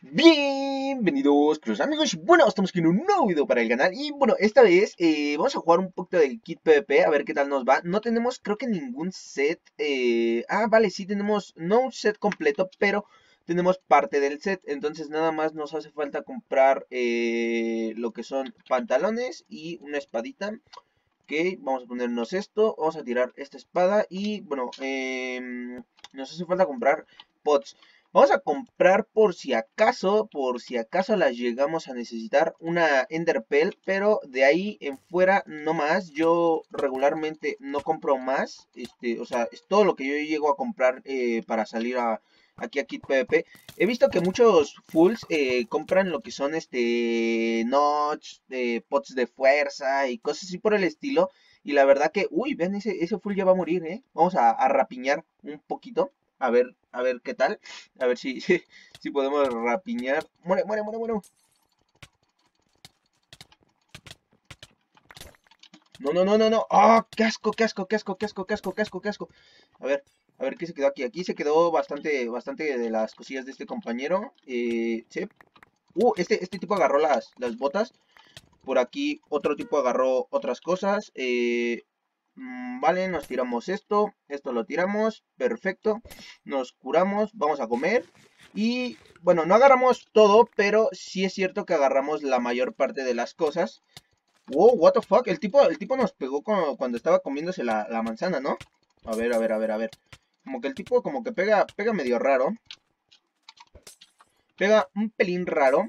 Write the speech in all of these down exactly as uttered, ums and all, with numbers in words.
Bienvenidos, queridos amigos. Bueno, estamos aquí en un nuevo video para el canal. Y bueno, esta vez eh, vamos a jugar un poquito del kit PvP, a ver qué tal nos va. No tenemos, creo que ningún set. eh, Ah, vale, sí tenemos, no un set completo, pero tenemos parte del set. Entonces nada más nos hace falta comprar eh, lo que son pantalones y una espadita. Ok, vamos a ponernos esto, vamos a tirar esta espada y bueno, em, nos hace falta comprar pots. Vamos a comprar por si acaso, por si acaso las llegamos a necesitar, una Enderpell, pero de ahí en fuera no más. Yo regularmente no compro más, este, o sea, es todo lo que yo llego a comprar eh, para salir a, aquí a Kit PvP. He visto que muchos fulls eh, compran lo que son este notch, eh, pots de fuerza y cosas así por el estilo. Y la verdad que, uy, ven, ese, ese full ya va a morir, ¿eh? Vamos a, a rapiñar un poquito. A ver, a ver qué tal. A ver si, si, si podemos rapiñar. Muere, muere, muere, muere. No, no, no, no, no. ¡Ah! ¡Qué asco, qué asco, qué asco, qué asco, qué asco, qué asco, qué asco! A ver, a ver qué se quedó aquí. Aquí se quedó bastante, bastante de las cosillas de este compañero. Eh, sí. Uh, este, este tipo agarró las, las botas. Por aquí otro tipo agarró otras cosas. Eh, mm, vale, nos tiramos esto. Esto lo tiramos. Perfecto. Nos curamos. Vamos a comer. Y bueno, no agarramos todo, pero sí es cierto que agarramos la mayor parte de las cosas. Wow, what the fuck. El tipo, el tipo nos pegó cuando, cuando estaba comiéndose la, la manzana, ¿no? A ver, a ver, a ver, a ver. Como que el tipo como que pega, pega medio raro. Pega un pelín raro.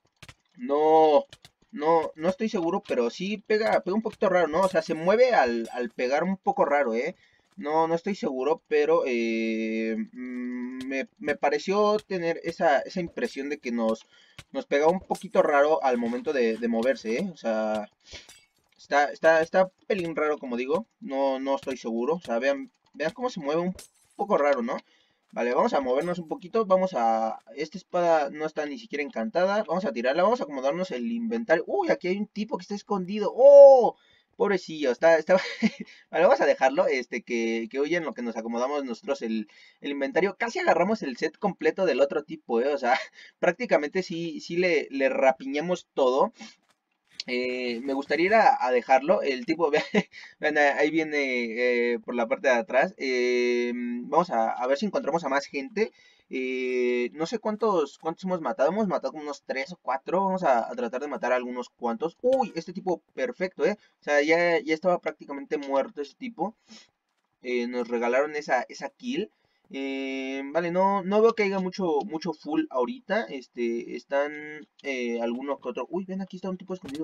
No, no, no estoy seguro, pero sí pega, pega un poquito raro, ¿no? O sea, se mueve al, al pegar un poco raro, ¿eh? No, no estoy seguro, pero eh, mm, me, me pareció tener esa, esa impresión de que nos, nos pega un poquito raro al momento de, de moverse, ¿eh? O sea, está, está, está un pelín raro, como digo. No, no estoy seguro. O sea, vean, vean cómo se mueve un poco raro, ¿no? Vale, vamos a movernos un poquito. Vamos a... Esta espada no está ni siquiera encantada. Vamos a tirarla. Vamos a acomodarnos el inventario. Uy, aquí hay un tipo que está escondido. ¡Oh! Pobrecillo, está, está... Vale, vamos a dejarlo, este, que, que huya en lo que nos acomodamos nosotros el, el inventario. Casi agarramos el set completo del otro tipo, ¿eh? O sea, prácticamente sí, sí le, le rapiñamos todo. Eh, me gustaría ir a, a dejarlo. El tipo, vean, vean, ahí viene eh, por la parte de atrás. Eh, vamos a, a ver si encontramos a más gente. Eh, no sé cuántos, cuántos hemos matado. Hemos matado como unos tres o cuatro. Vamos a, a tratar de matar a algunos cuantos. Uy, este tipo perfecto, ¿eh? O sea, ya, ya estaba prácticamente muerto ese tipo. Eh, nos regalaron esa, esa kill. Eh, vale, no, no veo que haya mucho, mucho full ahorita. Este, están eh, algunos que otros. Uy, ven, aquí está un tipo escondido.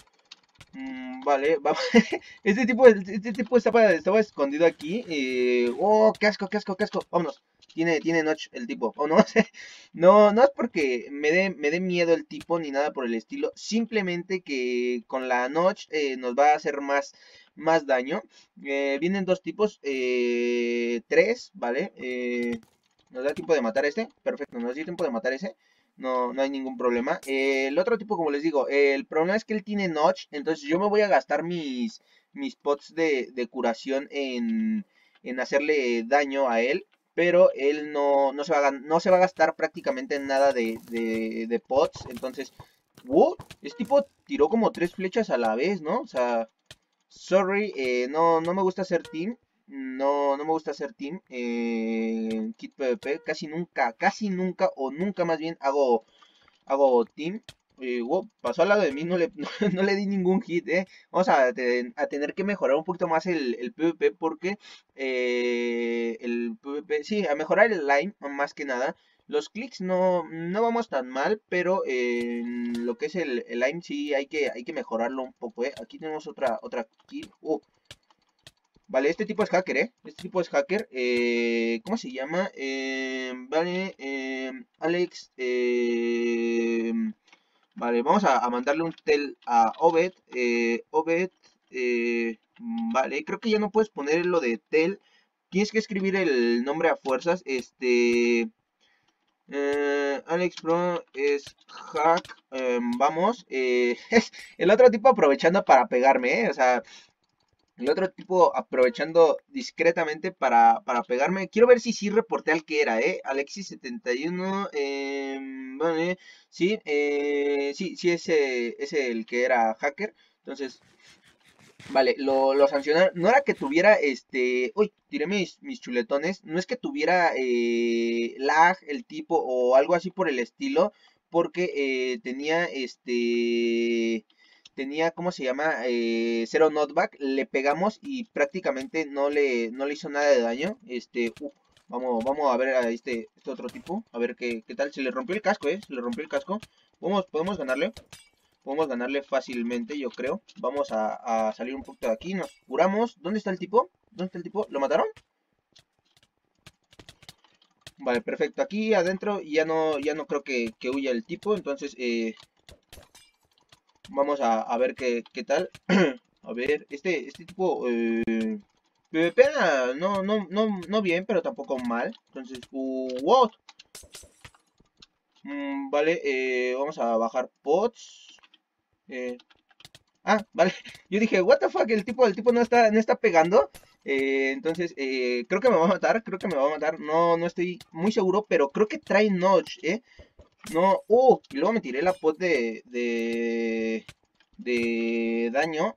Mm, vale, vamos. Este tipo, este tipo estaba, estaba escondido aquí. Eh, oh, qué asco, qué asco, qué asco. Vámonos. Tiene, tiene notch el tipo. Oh, no, no, no es porque me dé, me dé miedo el tipo ni nada por el estilo. Simplemente que con la notch eh, nos va a hacer más, más daño. Eh, vienen dos tipos. Eh, tres, ¿vale? Eh, nos da tiempo de matar a este. Perfecto, nos da tiempo de matar a ese. No, no hay ningún problema. Eh, el otro tipo, como les digo, eh, el problema es que él tiene notch. Entonces yo me voy a gastar mis, mis pots de, de curación en, en hacerle daño a él. Pero él no, no, se, va a, no se va a gastar prácticamente nada de, de, de pots. Entonces, wow, este tipo tiró como tres flechas a la vez, ¿no? O sea, sorry, eh, no, no me gusta hacer team. No, no me gusta hacer team. Eh, Kit PvP. Casi nunca, casi nunca, o nunca más bien hago, hago team. Eh, wow, pasó al lado de mí, no le, no, no le di ningún hit, eh. Vamos a, ten- a tener que mejorar un poquito más el, el PvP porque eh, el PvP, sí, a mejorar el line más que nada. Los clics no, no vamos tan mal, pero en lo que es el, el line sí hay que, hay que mejorarlo un poco, eh. Aquí tenemos otra, otra kill. Uh, vale, este tipo es hacker, ¿eh? Este tipo es hacker. Eh, ¿cómo se llama? Eh, vale, eh, Alex. Eh, vale, vamos a, a mandarle un tel a Obed. Eh, Obed. Eh, vale, creo que ya no puedes poner lo de tel. Tienes que escribir el nombre a fuerzas. Este. Eh, Alex Pro es hack. Eh, vamos. Eh, el otro tipo aprovechando para pegarme, ¿eh? O sea. El otro tipo aprovechando discretamente para, para pegarme. Quiero ver si sí reporté al que era, ¿eh? Alexis setenta y uno. Eh, vale, sí, eh, sí, sí, ese es el que era hacker. Entonces, vale, lo, lo sancionaron. No era que tuviera, este, uy, tiré mis, mis chuletones. No es que tuviera eh, lag el tipo o algo así por el estilo. Porque eh, tenía, este, tenía, ¿cómo se llama? Eh, cero knockback. Le pegamos y prácticamente no le, no le hizo nada de daño. Este, uh, vamos, vamos a ver a este, este otro tipo. A ver qué, qué tal. Se le rompió el casco, ¿eh? Se le rompió el casco. Vamos, podemos ganarle. Podemos ganarle fácilmente, yo creo. Vamos a, a salir un poquito de aquí. Nos curamos. ¿Dónde está el tipo? ¿Dónde está el tipo? ¿Lo mataron? Vale, perfecto. Aquí adentro ya no, ya no creo que, que huya el tipo. Entonces, eh, vamos a, a ver qué, qué tal. A ver, este, este tipo... Eh, PvP no, no, no, no bien, pero tampoco mal. Entonces, uh, what? Mm, vale, eh, vamos a bajar pots. Eh, Ah, vale. Yo dije, what the fuck, el tipo, el tipo no está, no está pegando. Eh, entonces, eh, creo que me va a matar, creo que me va a matar. No, no estoy muy seguro, pero creo que trae notch, ¿eh? No, uh, y luego me tiré la pot de, de, de daño.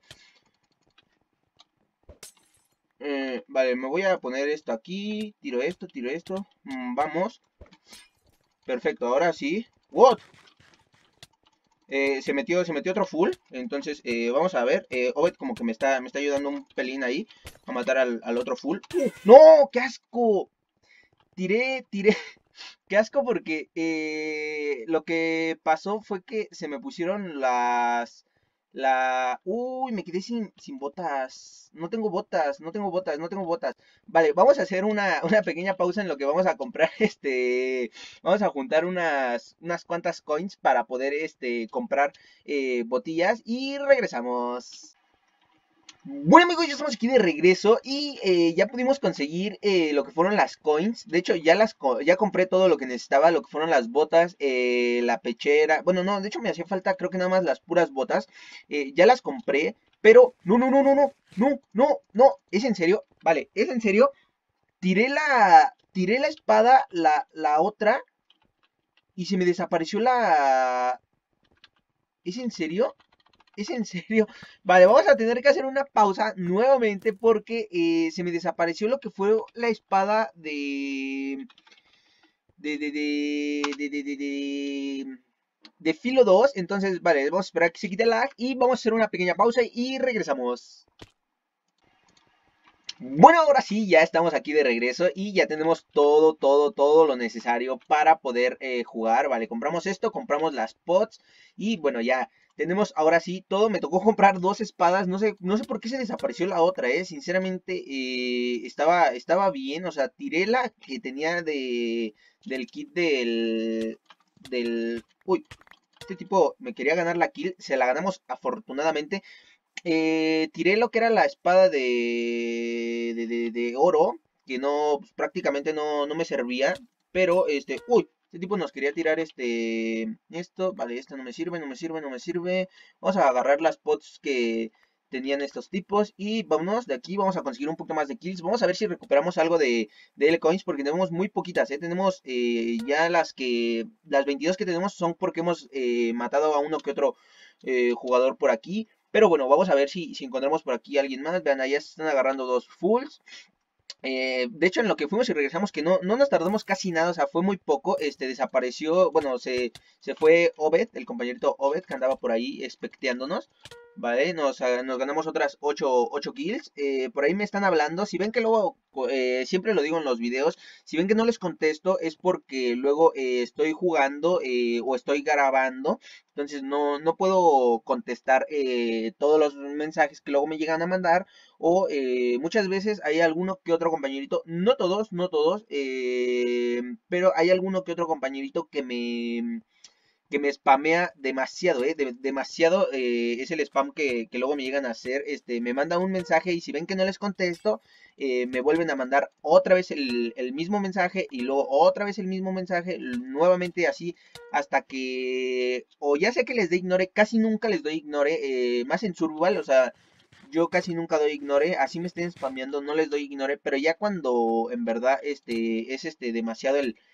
Eh, vale, me voy a poner esto aquí. Tiro esto, tiro esto. Mm, vamos. Perfecto, ahora sí. What? Eh, se metió, se metió otro full. Entonces, eh, vamos a ver. Eh, Obed como que me está, me está ayudando un pelín ahí a matar al, al otro full. ¡Uh! ¡No! ¡Qué asco! Tiré, tiré. Qué asco porque eh, lo que pasó fue que se me pusieron las... La... Uy, me quedé sin, sin botas. No tengo botas, no tengo botas, no tengo botas. Vale, vamos a hacer una, una pequeña pausa en lo que vamos a comprar. Este... Vamos a juntar unas, unas cuantas coins para poder este, comprar eh, botillas y regresamos. Bueno amigos, ya estamos aquí de regreso y eh, ya pudimos conseguir eh, lo que fueron las coins. De hecho ya las co- ya compré todo lo que necesitaba, lo que fueron las botas, eh, la pechera. Bueno, no, de hecho me hacía falta creo que nada más las puras botas. Eh, ya las compré, pero no, no, no, no, no, no, no, no, ¿es en serio? Vale, ¿es en serio? Tiré la, tiré la espada, la, la otra, y se me desapareció la... ¿Es en serio? ¿Es en serio? Vale, vamos a tener que hacer una pausa nuevamente porque eh, se me desapareció lo que fue la espada de... De, de, de, de, de, de, de, de filo dos. Entonces, vale, vamos a esperar a que se quite el lag y vamos a hacer una pequeña pausa y regresamos. Bueno, ahora sí, ya estamos aquí de regreso y ya tenemos todo, todo, todo lo necesario para poder eh, jugar, ¿vale? Compramos esto, compramos las pots y bueno, ya tenemos ahora sí todo. Me tocó comprar dos espadas, no sé, no sé por qué se desapareció la otra, ¿eh? Sinceramente, eh, estaba, estaba bien, o sea, tiré la que tenía de, del kit del, del... Uy, este tipo me quería ganar la kill, se la ganamos afortunadamente. Eh, tiré lo que era la espada de, de, de, de oro, que no, pues, prácticamente no, no me servía, pero este, uy, este tipo nos quería tirar este, esto, vale, esto no me sirve, no me sirve, no me sirve, vamos a agarrar las pots que tenían estos tipos y vámonos de aquí, vamos a conseguir un poquito más de kills, vamos a ver si recuperamos algo de, de L-Coins porque tenemos muy poquitas, ¿eh? Tenemos eh, ya las que, las veintidós que tenemos son porque hemos eh, matado a uno que otro eh, jugador por aquí. Pero bueno, vamos a ver si, si encontramos por aquí a alguien más. Vean, allá se están agarrando dos fulls. Eh, de hecho, en lo que fuimos y regresamos, que no, no nos tardamos casi nada, o sea, fue muy poco. Este desapareció, bueno, se, se fue Obed, el compañerito Obed, que andaba por ahí especteándonos. Vale, nos, ah, nos ganamos otras ocho kills. Eh, por ahí me están hablando. Si ven que luego, eh, siempre lo digo en los videos, si ven que no les contesto es porque luego eh, estoy jugando eh, o estoy grabando. Entonces no, no puedo contestar eh, todos los mensajes que luego me llegan a mandar. O eh, muchas veces hay alguno que otro compañerito, no todos, no todos, eh, pero hay alguno que otro compañerito que me que me spamea demasiado, ¿eh? De, demasiado eh, es el spam que, que, luego me llegan a hacer. Este, me mandan un mensaje y si ven que no les contesto, eh, me vuelven a mandar otra vez el, el, mismo mensaje y luego otra vez el mismo mensaje, nuevamente así, hasta que, o ya sé que les dé ignore, casi nunca les doy ignore, eh, más en survival, o sea, yo casi nunca doy ignore, así me estén spameando, no les doy ignore, pero ya cuando en verdad este es este demasiado el,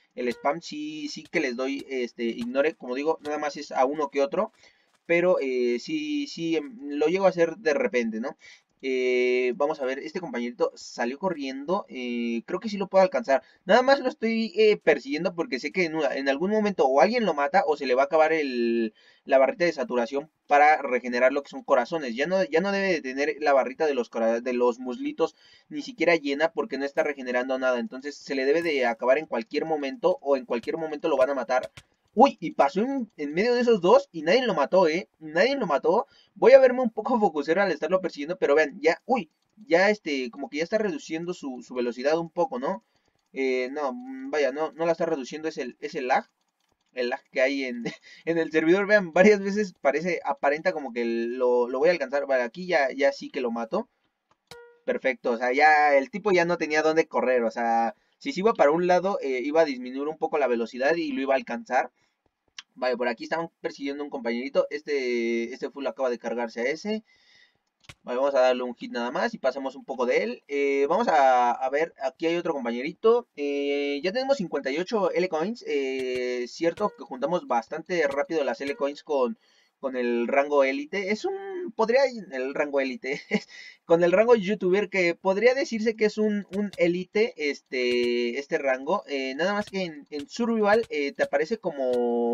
el spam sí, sí que les doy, este, ignore, como digo, nada más es a uno que otro, pero eh, sí, sí, em, lo llego a hacer de repente, ¿no? Eh, vamos a ver, este compañerito salió corriendo, eh, creo que sí lo puedo alcanzar. Nada más lo estoy eh, persiguiendo porque sé que en, una- en algún momento o alguien lo mata o se le va a acabar el, la barrita de saturación para regenerar lo que son corazones. Ya no, ya no debe de tener la barrita de los, cora- de los muslitos ni siquiera llena porque no está regenerando nada. Entonces se le debe de acabar en cualquier momento o en cualquier momento lo van a matar. Uy, y pasó en, en medio de esos dos y nadie lo mató, ¿eh? Nadie lo mató. Voy a verme un poco focusero al estarlo persiguiendo, pero vean, ya, uy, ya este, como que ya está reduciendo su, su velocidad un poco, ¿no? Eh, no, mm, vaya, no, no la está reduciendo, es el, es el lag, el lag que hay en, en el servidor, vean, varias veces parece, aparenta como que lo, lo voy a alcanzar, vale, aquí ya, ya sí que lo mato, perfecto, o sea, ya el tipo ya no tenía dónde correr, o sea, si se iba para un lado, eh, iba a disminuir un poco la velocidad y lo iba a alcanzar. Vale, por aquí estaban persiguiendo a un compañerito, este, este full acaba de cargarse a ese. Vale, vamos a darle un hit nada más y pasamos un poco de él. Eh, vamos a, a ver, aquí hay otro compañerito. Eh, ya tenemos cincuenta y ocho L-Coins. Eh, cierto que juntamos bastante rápido las L-Coins con, con el rango élite. Es un, podría, el rango élite, con el rango youtuber que podría decirse que es un, un élite este, este rango. Eh, nada más que en, en Survival eh, te aparece como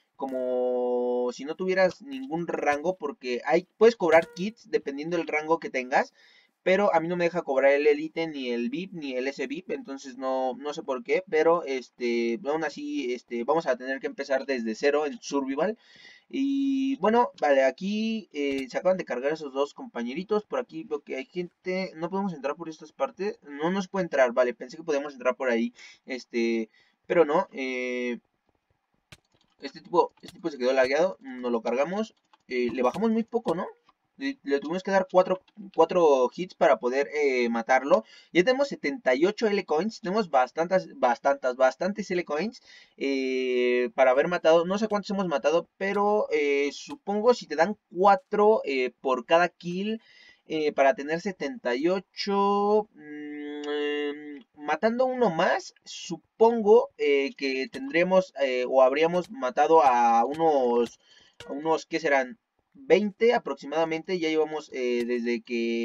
como si no tuvieras ningún rango, porque hay, puedes cobrar kits dependiendo del rango que tengas, pero a mí no me deja cobrar el Elite, ni el V I P, ni el S V I P, entonces no, no sé por qué, pero este, aún así, este, vamos a tener que empezar desde cero en Survival. Y bueno, vale, aquí eh, se acaban de cargar esos dos compañeritos. Por aquí veo que hay gente. No podemos entrar por estas partes. No nos puede entrar, vale. Pensé que podíamos entrar por ahí. Este, pero no. Eh, este tipo, este tipo se quedó lagueado, nos lo cargamos, eh, le bajamos muy poco, ¿no? Le, le tuvimos que dar cuatro hits para poder eh, matarlo. Ya tenemos setenta y ocho L-Coins, tenemos bastantes, bastantes, bastantes L-Coins eh, para haber matado. No sé cuántos hemos matado, pero eh, supongo si te dan cuatro eh, por cada kill. Eh, para tener setenta y ocho, mmm, eh, matando uno más, supongo eh, que tendremos eh, o habríamos matado a unos, a unos, ¿qué serán? veinte aproximadamente. Ya llevamos eh, desde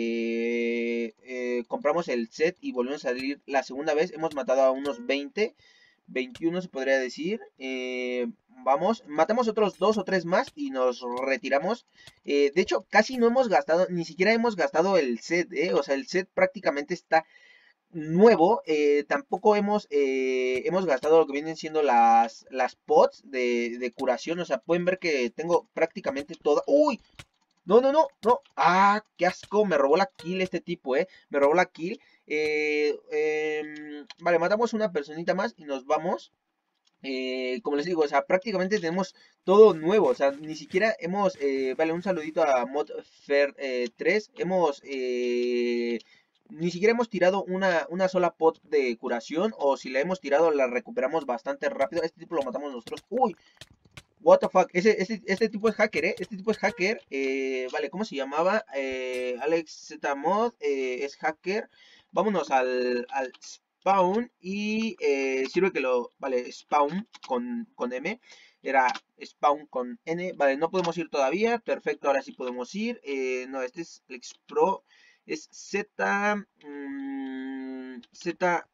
que eh, compramos el set y volvimos a salir la segunda vez, hemos matado a unos veinte, veintiuno se podría decir. Eh, vamos, matamos otros dos o tres más y nos retiramos. Eh, de hecho, casi no hemos gastado, ni siquiera hemos gastado el set, ¿eh? O sea, el set prácticamente está nuevo. Eh, tampoco hemos, eh, hemos gastado lo que vienen siendo las, las pots de, de curación. O sea, pueden ver que tengo prácticamente toda. ¡Uy! No, no, no, no. Ah, qué asco. Me robó la kill este tipo, eh. Me robó la kill. Eh, em, vale, matamos una personita más y nos vamos. Eh, como les digo, o sea, prácticamente tenemos todo nuevo, o sea, ni siquiera hemos, eh, vale, un saludito a Modfer eh, tres, hemos, eh, ni siquiera hemos tirado una, una sola pot de curación, o si la hemos tirado la recuperamos bastante rápido. Este tipo lo matamos nosotros. Uy, what the fuck, ese, este, este tipo es hacker, eh, este tipo es hacker. Eh, vale, ¿cómo se llamaba? Eh, Alex Z Mod, eh, es hacker. Vámonos al, al spawn y eh, sirve que lo, vale, spawn con, con M, era spawn con N, vale, no podemos ir todavía, perfecto, ahora sí podemos ir. Eh, no, este es Alex Pro, es Z, mmm, Z,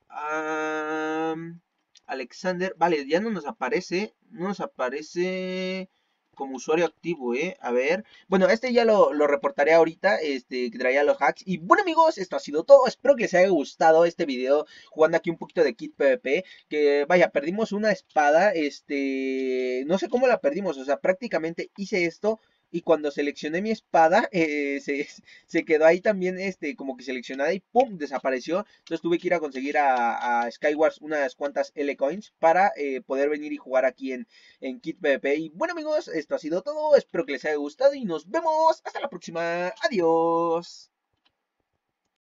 um, Alexander, vale, ya no nos aparece, no nos aparece como usuario activo, ¿eh? A ver, bueno, este ya lo, lo reportaré ahorita, este, que traía los hacks. Y bueno amigos, esto ha sido todo, espero que les haya gustado este video, jugando aquí un poquito de Kit PvP, que vaya, perdimos una espada, este, no sé cómo la perdimos, o sea, prácticamente hice esto. Y cuando seleccioné mi espada, eh, se, se quedó ahí también, este, como que seleccionada y ¡pum! Desapareció. Entonces tuve que ir a conseguir a, a Skywars unas cuantas L-Coins para eh, poder venir y jugar aquí en, en Kit PvP. Y bueno amigos, esto ha sido todo. Espero que les haya gustado y nos vemos hasta la próxima. Adiós.